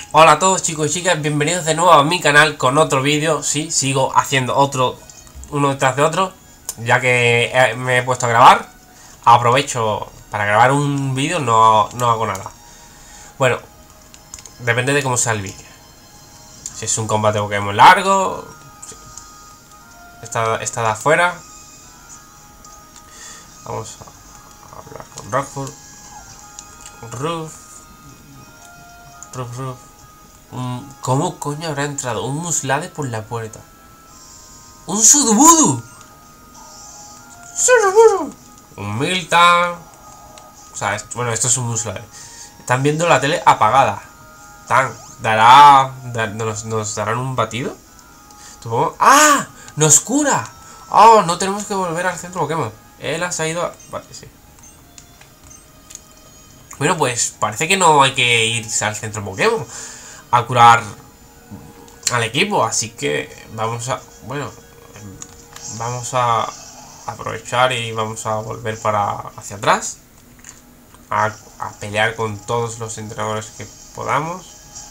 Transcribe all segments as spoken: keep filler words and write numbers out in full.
Hola a todos chicos y chicas, bienvenidos de nuevo a mi canal con otro vídeo. Sí, sigo haciendo otro, uno detrás de otro, ya que me he puesto a grabar. Aprovecho para grabar un vídeo, no, no hago nada. Bueno, depende de cómo sea el vídeo. Si es un combate Pokémon largo, sí. está, está de afuera. Vamos a hablar con Rockford. Roof. Roof, Roof. ¿Cómo coño habrá entrado un Muslade por la puerta? ¡Un Sudowoodo! ¡Sudowoodo! Un Miltank. O sea, esto, bueno, esto es un Muslade. Están viendo la tele apagada. Tan, dará. Da, nos, ¿Nos darán un batido? Supongo. ¡Ah! ¡Nos cura! ¡Oh! No tenemos que volver al centro Pokémon. Él ha ido a. Vale, sí. Bueno, pues parece que no hay que irse al centro Pokémon a curar al equipo, así que vamos a, bueno, vamos a aprovechar y vamos a volver para hacia atrás a, a pelear con todos los entrenadores que podamos.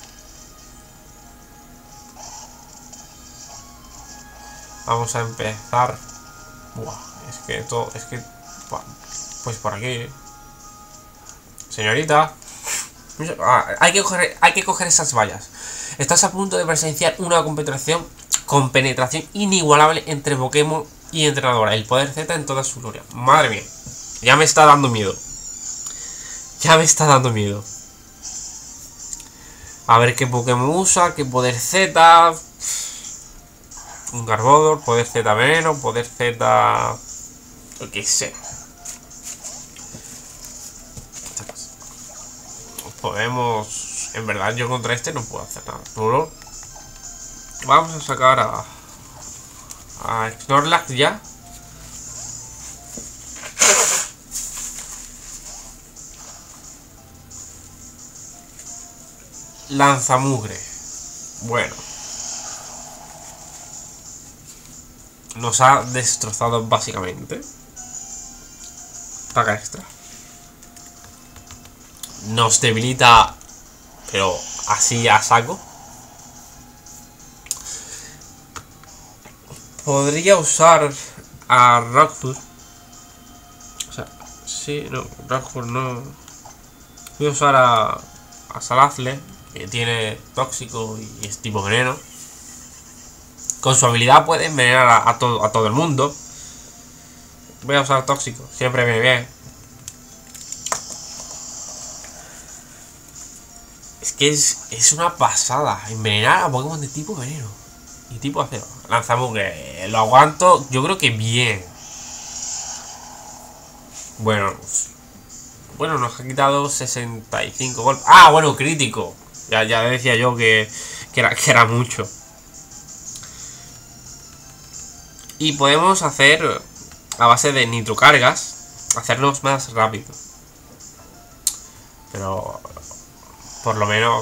Vamos a empezar. Buah, es que todo, es que buah, pues por aquí, señorita. Ah, hay que coger, hay que coger esas vallas. Estás a punto de presenciar una competición con penetración inigualable entre Pokémon y entrenadora. El poder Z en toda su gloria. Madre mía, ya me está dando miedo. Ya me está dando miedo. A ver qué Pokémon usa, qué poder Z. Un Garbodor, poder Z veneno, poder Z. Lo que sea. Podemos... En verdad yo contra este no puedo hacer nada. Duro. Vamos a sacar a... A Snorlax ya. Lanzamugre. Bueno. Nos ha destrozado básicamente. Ataca extra. Nos debilita, pero así a saco. Podría usar a Rockford. O sea, sí, no, Rockford no. Voy a usar a, a Salazle, que tiene tóxico y es tipo veneno. Con su habilidad puede envenenar a, a, todo, a todo el mundo. Voy a usar tóxico, siempre viene bien. Es que es, es una pasada envenenar a Pokémon de tipo veneno y tipo acero. Lanzamugre, lo aguanto, yo creo que bien. Bueno, bueno, nos ha quitado sesenta y cinco golpes. Ah, bueno, crítico. Ya, ya decía yo que, que, era, que era mucho. Y podemos hacer, a base de nitrocargas, hacerlos más rápido. Pero... por lo menos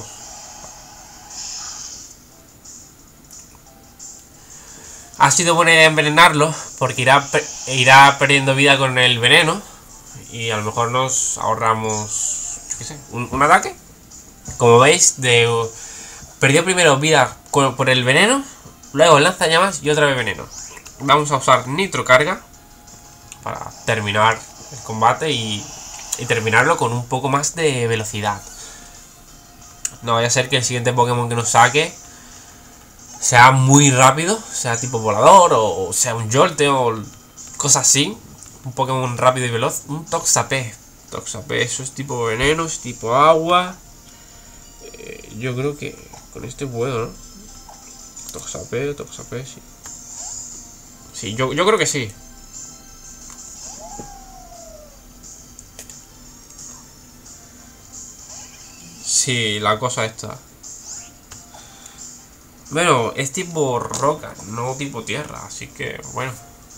ha sido buena idea envenenarlo, porque irá, irá perdiendo vida con el veneno y a lo mejor nos ahorramos, qué sé, un, un ataque. Como veis, de perdió primero vida con, por el veneno, luego lanza llamas y otra vez veneno. Vamos a usar nitrocarga para terminar el combate y, y terminarlo con un poco más de velocidad. No vaya a ser que el siguiente Pokémon que nos saque sea muy rápido, sea tipo volador o sea un Jolte o cosas así. Un Pokémon rápido y veloz. Un Toxape. Toxape, eso es tipo veneno, es tipo agua. Eh, yo creo que con este puedo, ¿no? Toxape, Toxape, sí. Sí, yo, yo creo que sí. Sí, la cosa está. Bueno, es tipo roca, no tipo tierra, así que bueno.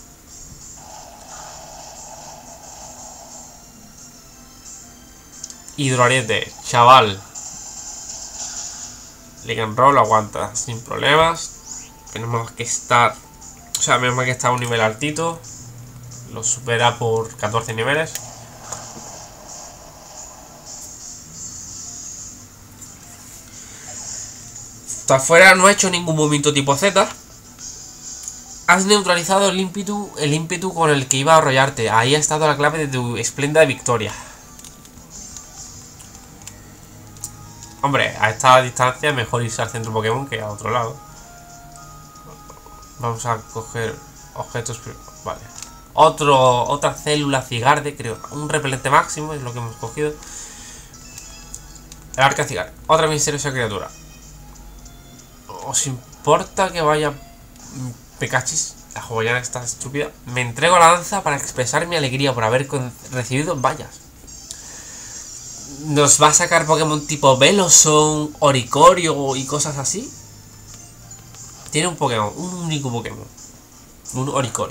Hidroariete, chaval. Lycanroc aguanta sin problemas. Tenemos que estar... O sea, menos mal que está a un nivel altito. Lo supera por catorce niveles. Está afuera, no ha hecho ningún movimiento tipo Z. Has neutralizado el ímpetu, el ímpetu con el que iba a arrollarte. Ahí ha estado la clave de tu espléndida victoria. Hombre, a esta distancia mejor irse al centro Pokémon que a otro lado. Vamos a coger objetos. Vale. Otro, otra célula cigarde, creo. Un repelente máximo es lo que hemos cogido. El arca cigarde. Otra misteriosa criatura. ¿Os importa que vaya Pekachis? La joyana está estúpida. Me entrego a la danza para expresar mi alegría por haber recibido vallas. ¿Nos va a sacar Pokémon tipo Veloson, Oricorio y cosas así? Tiene un Pokémon, un único Pokémon. Un Oricorio.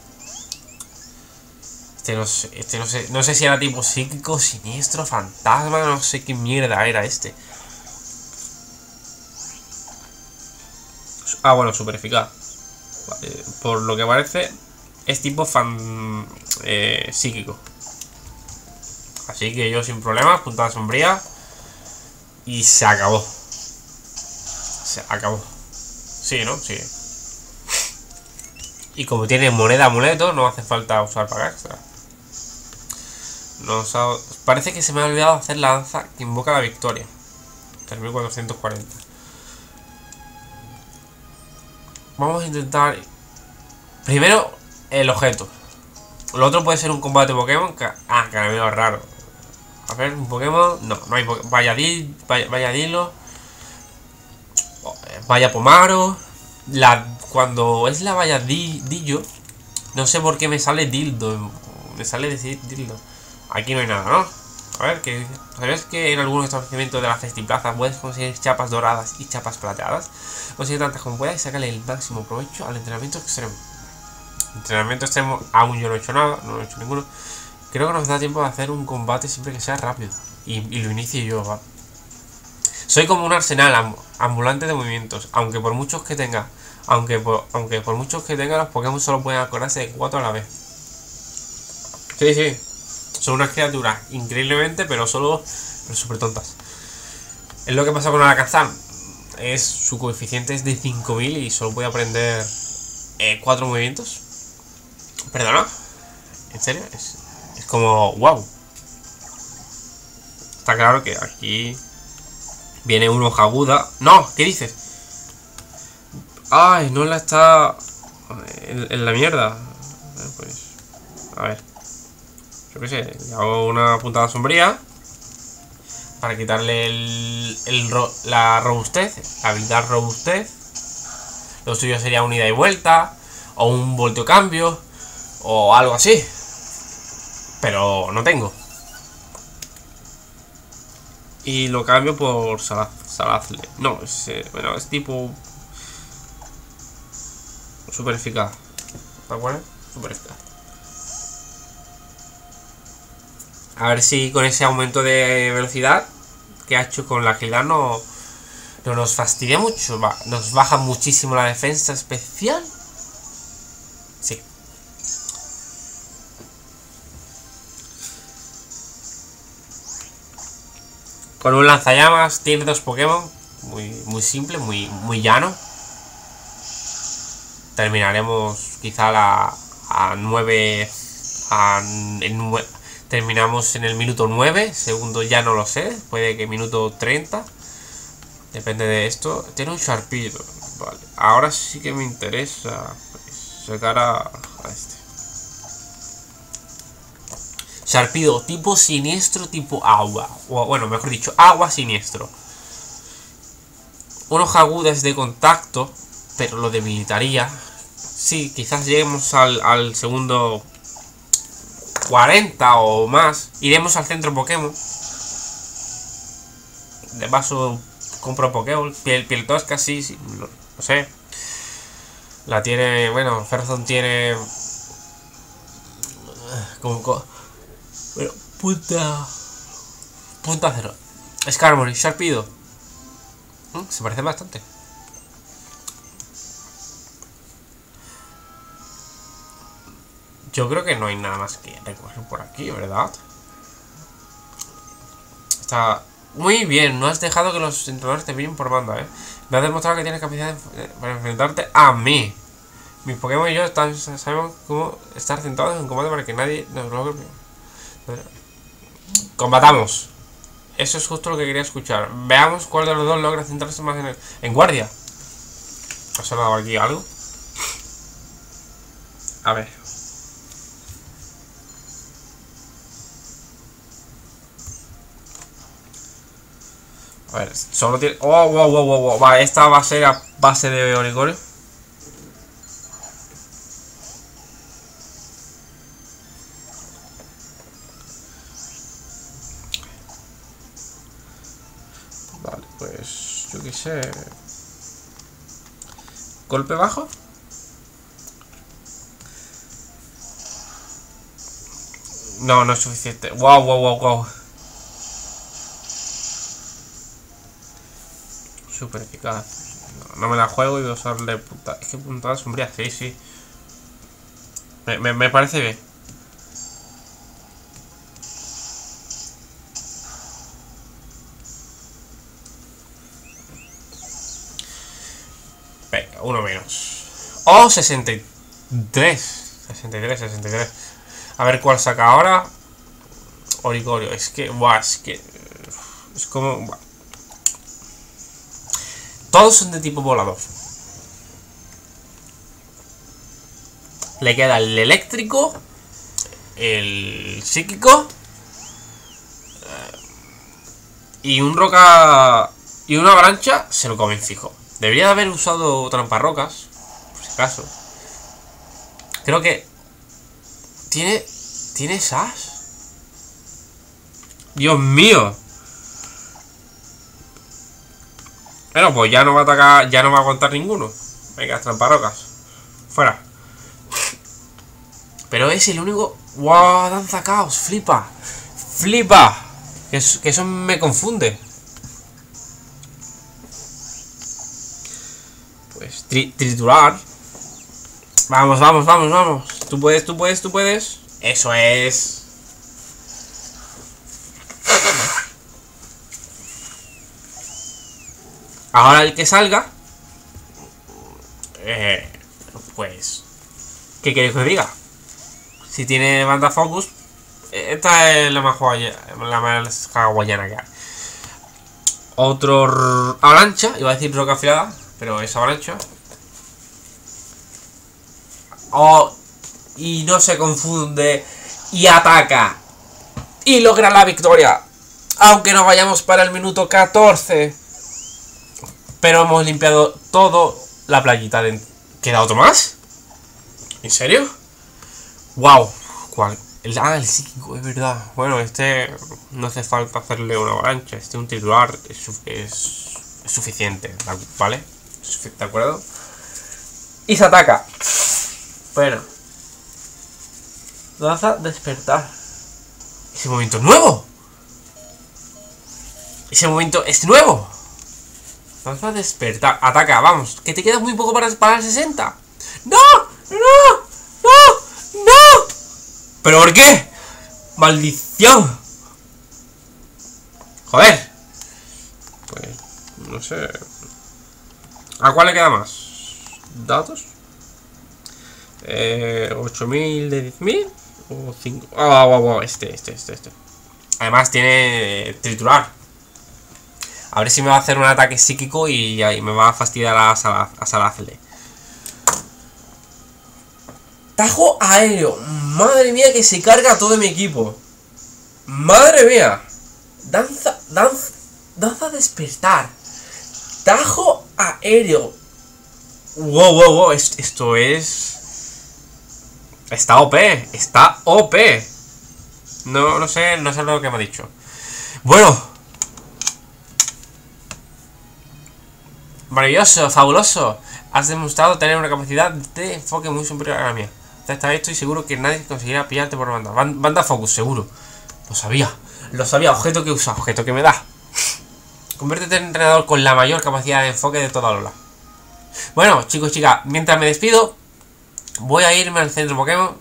Este no sé, este no sé, no sé si era tipo psíquico, siniestro, fantasma, no sé qué mierda era este. Ah, bueno, super eficaz. Vale, por lo que parece, es tipo fan eh, psíquico. Así que yo sin problemas, puntada sombría. Y se acabó. Se acabó. Sí, ¿no? Sí. Y como tiene moneda amuleto, no hace falta usar paga extra. Nos ha... Parece que se me ha olvidado hacer la danza que invoca la victoria. tres mil cuatrocientos cuarenta. Vamos a intentar... Primero, el objeto. Lo otro puede ser un combate Pokémon. Que... Ah, caramelo raro. A ver, un Pokémon. No, no hay Pokémon. Valladil, Valladilo. Vaya Pomaro. La, cuando es la Valladillo, no sé por qué me sale dildo. Me sale decir dildo. Aquí no hay nada, ¿no? A ver, que ¿sabes que en algunos establecimientos de la Festiplaza puedes conseguir chapas doradas y chapas plateadas? Consigue tantas como puedas y sácale el máximo provecho al entrenamiento extremo. Entrenamiento extremo, aún yo no he hecho nada, no he hecho ninguno. Creo que nos da tiempo de hacer un combate siempre que sea rápido. Y, y lo inicie yo, va. Soy como un arsenal ambulante de movimientos. Aunque por muchos que tenga, aunque por, aunque por muchos que tenga, los Pokémon solo pueden acordarse de cuatro a la vez. Sí, sí. Son unas criaturas increíblemente, pero solo pero súper tontas. Es lo que pasa con Alakazam. Es, su coeficiente es de cinco mil y solo puede aprender eh, cuatro movimientos. ¿Perdona? ¿En serio? Es, es como... ¡Wow! Está claro que aquí viene una hoja aguda. ¡No! ¿Qué dices? ¡Ay! No la está... En, en la mierda. Pues... A ver. Yo qué sé. Le hago una puntada sombría. Para quitarle el, el ro, la robustez. La habilidad robustez. Lo suyo sería un ida y vuelta. O un volteo cambio. O algo así. Pero no tengo. Y lo cambio por Salaz, Salazle. No, es, eh, bueno, es tipo... Super eficaz. ¿De acuerdo? Super eficaz. A ver si con ese aumento de velocidad que ha hecho con la agilidad no, no nos fastidia mucho. Va, nos baja muchísimo la defensa especial. Sí. Con un lanzallamas tiene dos Pokémon. Muy, muy simple, muy, muy llano. Terminaremos quizá la, a nueve. A, en nueve. Terminamos en el minuto nueve, segundo ya no lo sé, puede que minuto treinta. Depende de esto. Tiene un Sharpedo. Vale, ahora sí que me interesa pues, sacar a, a este. Sharpedo, tipo siniestro, tipo agua. O bueno, mejor dicho, agua siniestro. Una hoja aguda es de contacto, pero lo debilitaría. Sí, quizás lleguemos al, al segundo... cuarenta o más. Iremos al centro Pokémon. De paso compro Pokémon. Piel, piel tosca, sí, sí. No, no sé. La tiene. Bueno, Ferozón tiene. Como. como bueno, punta. Punta cero. Skarmory, Sharpedo. ¿Mm? Se parece bastante. Yo creo que no hay nada más que recoger por aquí, ¿verdad? Está... muy bien. No has dejado que los entrenadores te pillen por banda, eh. Me has demostrado que tienes capacidad de, para enfrentarte a mí. Mis Pokémon y yo están, sabemos cómo estar centrados en combate para que nadie nos logre. Combatamos. Eso es justo lo que quería escuchar. Veamos cuál de los dos logra centrarse más en, el, en guardia. ¿Ha sonado aquí algo? A ver. A ver, solo tiene... Oh, wow, wow, wow, wow. Vale, esta va a ser a base de Oricorio. Vale, pues... yo qué sé... ¿Golpe bajo? No, no es suficiente. Wow, wow, wow, wow. Súper eficaz. No, no me la juego y voy a usarle punta. Es que puntada sombría, sí, sí. Me, me, me parece bien. Venga, uno menos. Oh, sesenta y tres. sesenta y tres, sesenta y tres. A ver cuál saca ahora. Oricorio. Es que, buah, es que... Es como... Buah. Todos son de tipo volador. Le queda el eléctrico, el psíquico y un roca y una avalancha se lo comen fijo. Debería de haber usado tramparrocas, por si acaso. Creo que tiene tiene esas. Dios mío. Bueno, pues ya no va a atacar, ya no va a aguantar ninguno. Venga, tramparrocas. Fuera. Pero es el único... ¡Wow! Danza caos, flipa. Flipa. Que, es, que eso me confunde. Pues tri triturar. Vamos, vamos, vamos, vamos. Tú puedes, tú puedes, tú puedes. Eso es. Ahora el que salga, eh, pues, ¿qué queréis que os diga? Si tiene banda focus, esta es la más la más hawaiana que hay. Otro avalancha, iba a decir roca afilada, pero es avalancha. Oh, y no se confunde y ataca y logra la victoria, aunque nos vayamos para el minuto catorce. Pero hemos limpiado todo la playita de... ¿Queda otro más? ¿En serio? ¡Wow! ¿Cuál? El, ah, el psíquico, es verdad. Bueno, este no hace falta hacerle una avalancha. Este un titular es, es, es suficiente, ¿vale? ¿De acuerdo? Y se ataca. Bueno. Lanza despertar. Ese momento es nuevo. Ese momento es nuevo. Vamos a despertar. Ataca, vamos. Que te queda muy poco para, para el sesenta. ¡No! ¡No! ¡No! ¡No! ¿Pero por qué? ¡Maldición! Joder. Pues, no sé. ¿A cuál le queda más? ¿Datos? Eh, ¿ocho mil de diez mil? ¿O cinco? Ah, oh, oh, oh, este, este, este, este. Además tiene triturar. A ver si me va a hacer un ataque psíquico y, y me va a fastidiar a, Sal a Salazle. Tajo aéreo. Madre mía que se carga todo mi equipo. Madre mía. Danza, danza, danza despertar. Tajo aéreo. Wow, wow, wow. Esto es... Está O P. Está O P. No, no sé, no sé lo que me ha dicho. Bueno. Maravilloso, fabuloso. Has demostrado tener una capacidad de enfoque muy superior a la mía. Hasta esto y seguro que nadie conseguirá pillarte por banda. Banda focus, seguro. Lo sabía. Lo sabía. Objeto que usa. Objeto que me da. Conviértete en entrenador con la mayor capacidad de enfoque de toda Alola. Bueno, chicos y chicas, mientras me despido, voy a irme al centro Pokémon.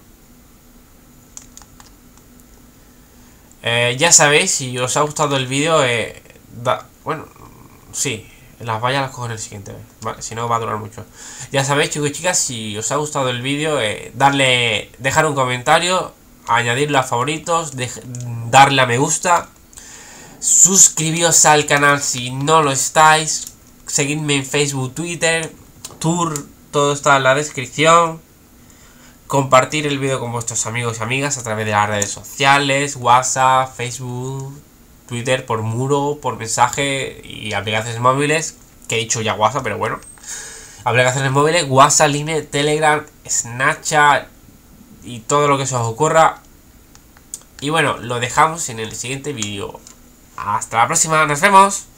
Eh, ya sabéis, si os ha gustado el vídeo, eh, Da, bueno, sí, las vallas las cojo en el siguiente, ¿vale? Si no va a durar mucho. Ya sabéis, chicos y chicas, si os ha gustado el vídeo, eh, darle, dejar un comentario, añadirlo a favoritos, darle a me gusta, suscribiros al canal si no lo estáis, seguidme en Facebook, Twitter, Tour, todo está en la descripción. Compartir el vídeo con vuestros amigos y amigas a través de las redes sociales, WhatsApp, Facebook, Twitter, por muro, por mensaje y aplicaciones móviles, que he dicho ya WhatsApp, pero bueno. Aplicaciones móviles, WhatsApp, Line, Telegram, Snapchat y todo lo que se os ocurra. Y bueno, lo dejamos en el siguiente vídeo. Hasta la próxima, nos vemos.